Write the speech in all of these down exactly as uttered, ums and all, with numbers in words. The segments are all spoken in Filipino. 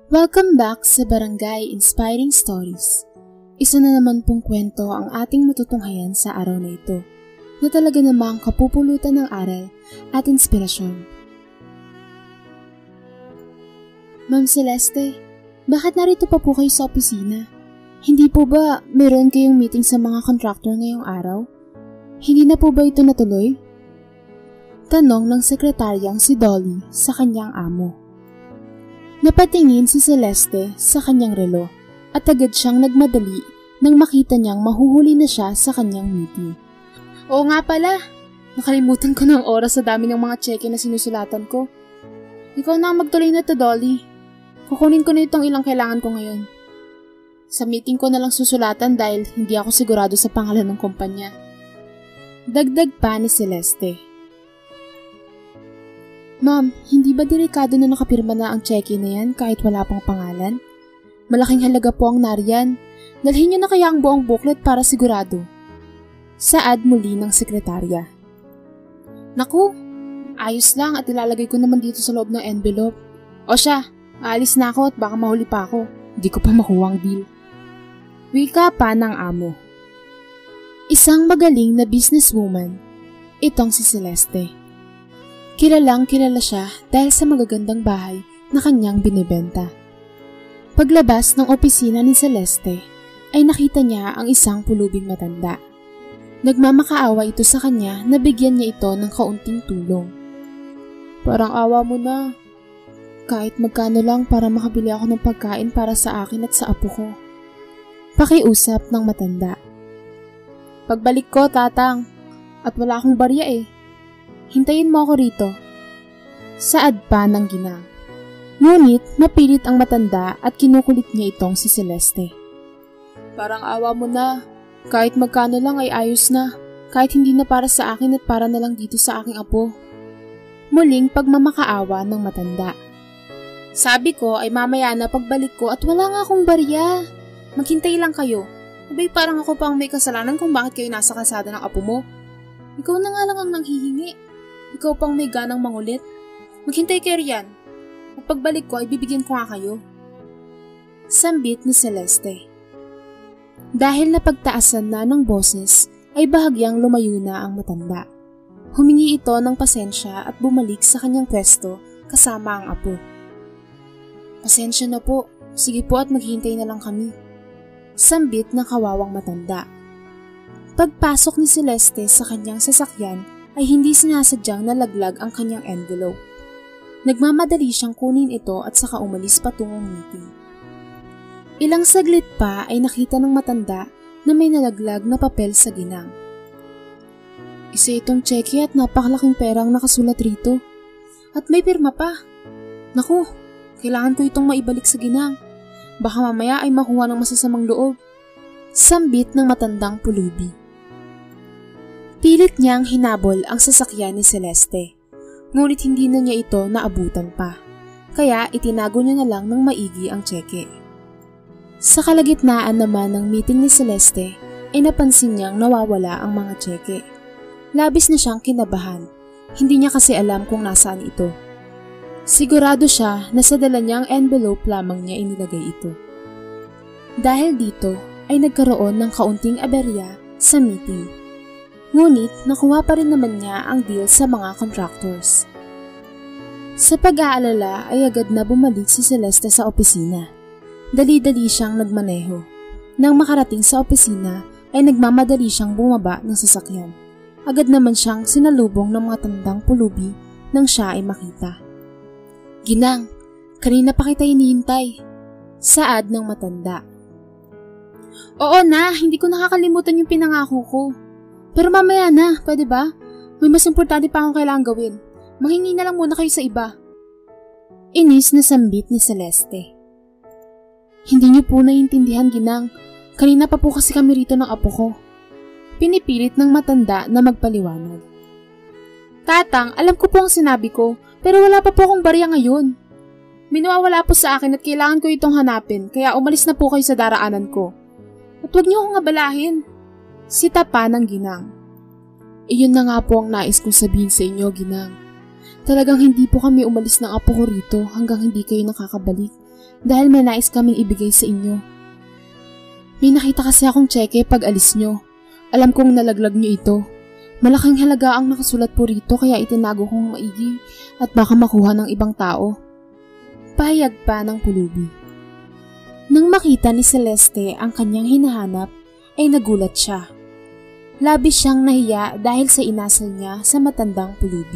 Welcome back sa Barangay Inspiring Stories. Isa na naman pong kwento ang ating matutunghayan sa araw na ito, na talaga namang kapupulutan ng aral at inspirasyon. Ma'am Celeste, bakit narito pa po kayo sa opisina? Hindi po ba meron kayong meeting sa mga contractor ngayong araw? Hindi na po ba ito natuloy? Tanong ng sekretaryang si Dolly sa kanyang amo. Napatingin si Celeste sa kanyang relo at agad siyang nagmadali nang makita niyang mahuhuli na siya sa kanyang meeting. Oo nga pala, nakalimutan ko ng oras sa dami ng mga cheque na sinusulatan ko. Ikaw na magtuloy na to, Dolly. Kukunin ko na itong ilang kailangan ko ngayon. Sa meeting ko na lang susulatan dahil hindi ako sigurado sa pangalan ng kumpanya. Dagdag pa ni Celeste. Ma'am, hindi ba delikado na nakapirma na ang cheque na yan kahit wala pang pangalan? Malaking halaga po ang nariyan. Dalhin niyo na kaya ang buong booklet para sigurado. Saad muli ng sekretarya. Naku, ayos lang at ilalagay ko naman dito sa loob ng envelope. O siya, aalis na ako at baka mahuli pa ako. Hindi ko pa makuha ang deal. Wika pa ng amo. Isang magaling na businesswoman, itong si Celeste. Kilalang kilala siya dahil sa magagandang bahay na kanyang binibenta. Paglabas ng opisina ni Celeste, ay nakita niya ang isang pulubing matanda. Nagmamakaawa ito sa kanya na bigyan niya ito ng kaunting tulong. Parang awa mo na. Kahit magkano lang para makabili ako ng pagkain para sa akin at sa apo ko. Pakiusap ng matanda. Pagbalik ko, tatang, at wala akong barya eh. Hintayin mo ako rito. Saad pa ng ginang. Ngunit mapilit ang matanda at kinukulit niya itong si Celeste. Parang awa mo na. Kahit magkano lang ay ayos na. Kahit hindi na para sa akin at para na lang dito sa aking apo. Muling pagmamakaawa ng matanda. Sabi ko ay mamaya na pagbalik ko at wala nga akong barya. Maghintay lang kayo. Abay parang ako pang may kasalanan kung bakit kayo nasa kalsada ng apo mo. Ikaw na nga lang ang nanghihingi. Ikaw pang may ganang mangulit. Maghintay kayo riyan. At pagbalik ko ay bibigyan ko nga kayo. Sambit ni Celeste. Dahil napagtaasan na ng boses, ay bahagyang lumayo na ang matanda. Humingi ito ng pasensya at bumalik sa kanyang pwesto kasama ang apo. Pasensya na po. Sige po at maghintay na lang kami. Sambit ng kawawang matanda. Pagpasok ni Celeste sa kanyang sasakyan ay hindi sinasadyang nalaglag ang kanyang envelope. Nagmamadali siyang kunin ito at saka umalis patungong meeting. Ilang saglit pa ay nakita ng matanda na may nalaglag na papel sa ginang. Isa itong cheque at napakalaking perang nakasulat rito. At may pirma pa. Naku, kailangan ko itong maibalik sa ginang. Baka mamaya ay makuha ng masasamang loob. Sambit ng matandang pulubi. Pilit niyang hinabol ang sasakyan ni Celeste, ngunit hindi na niya ito naabutan pa, kaya itinago niya na lang ng maigi ang tseke. Sa kalagitnaan naman ng meeting ni Celeste, ay napansin niyang nawawala ang mga tseke. Labis na siyang kinabahan, hindi niya kasi alam kung nasaan ito. Sigurado siya na sa dala niyang envelope lamang niya inilagay ito. Dahil dito ay nagkaroon ng kaunting aberya sa meeting. Ngunit nakuha pa rin naman niya ang deal sa mga contractors. Sa pag-aalala ay agad na bumalik si Celeste sa opisina. Dali-dali siyang nagmaneho. Nang makarating sa opisina ay nagmamadali siyang bumaba ng sasakyan. Agad naman siyang sinalubong ng mga tandang pulubi nang siya ay makita. Ginang, kanina pa kita hinihintay. Saad ng matanda. Oo na, hindi ko nakakalimutan yung pinangako ko. Pero mamaya na, pwede ba? May mas importante pa akong kailangang gawin. Manghingi na lang muna kayo sa iba. Inis na sambit ni Celeste. Hindi niyo po naiintindihan, ginang. Kanina pa po kasi kami rito ng apo ko. Pinipilit ng matanda na magpaliwanag. Tatang, alam ko po ang sinabi ko, pero wala pa po akong barya ngayon. May nawawala po sa akin at kailangan ko itong hanapin, kaya umalis na po kayo sa daraanan ko. At huwag niyo akong abalahin. Sita pa ng ginang. Iyon na nga po ang nais kong sabihin sa inyo, ginang. Talagang hindi po kami umalis ng apo ko rito hanggang hindi kayo nakakabalik dahil may nais kaming ibigay sa inyo. May nakita kasi akong tseke pag alis nyo. Alam kong nalaglag nyo ito. Malaking halaga ang nakasulat po rito kaya itinago kong maigi at baka makuha ng ibang tao. Pahayag pa ng pulubi. Nang makita ni Celeste ang kanyang hinahanap ay nagulat siya. Labis siyang nahiya dahil sa inasal niya sa matandang pulubi.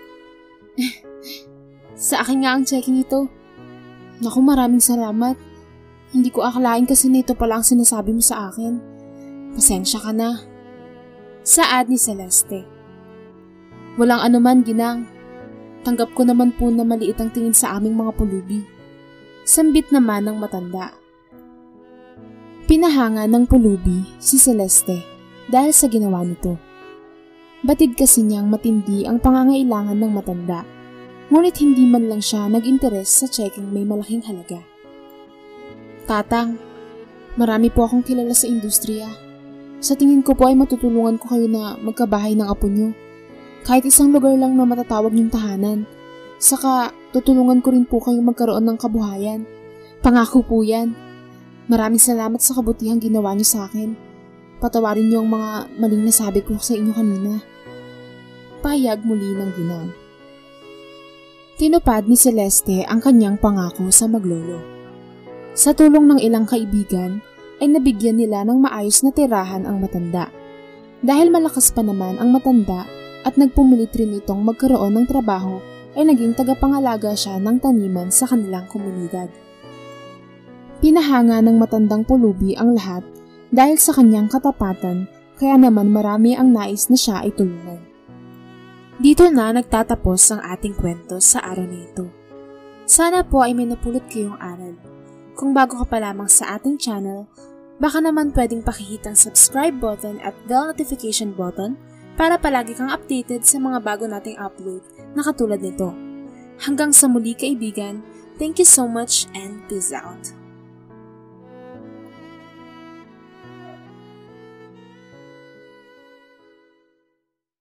Sa akin nga ang checking ito. Naku, maraming salamat. Hindi ko akalain kasi nito pala ang sinasabi mo sa akin. Pasensya ka na. Saad ni Celeste. Walang anuman, ginang. Tanggap ko naman po na maliit ang tingin sa aming mga pulubi. Sambit naman ng matanda. Pinahanga ng pulubi si Celeste dahil sa ginawa nito. Batid kasi niyang matindi ang pangangailangan ng matanda, ngunit hindi man lang siya nag-interes sa checking may malaking halaga. Tatang, marami po akong kilala sa industriya. Sa tingin ko po ay matutulungan ko kayo na magkabahay ng apo niyo. Kahit isang lugar lang na matatawag niyong tahanan. Saka tutulungan ko rin po kayong magkaroon ng kabuhayan. Pangako po yan. Maraming salamat sa kabutihang ginawa niyo sa akin. Patawarin niyo ang mga maling nasabi ko sa inyo kanina. Pahayag muli ng ginang. Tinupad ni Celeste ang kanyang pangako sa maglolo. Sa tulong ng ilang kaibigan, ay nabigyan nila ng maayos na tirahan ang matanda. Dahil malakas pa naman ang matanda at nagpumilit rin itong magkaroon ng trabaho, ay naging tagapangalaga siya ng taniman sa kanilang komunidad. Pinahanga ng matandang pulubi ang lahat dahil sa kanyang katapatan, kaya naman marami ang nais na siya ay tulungan. Dito na nagtatapos ang ating kwento sa araw na ito. Sana po ay may napulot kayong aral. Kung bago ka pa lamang sa ating channel, baka naman pwedeng pakihit ang subscribe button at bell notification button para palagi kang updated sa mga bago nating upload na katulad nito. Hanggang sa muli kaibigan, thank you so much and peace out.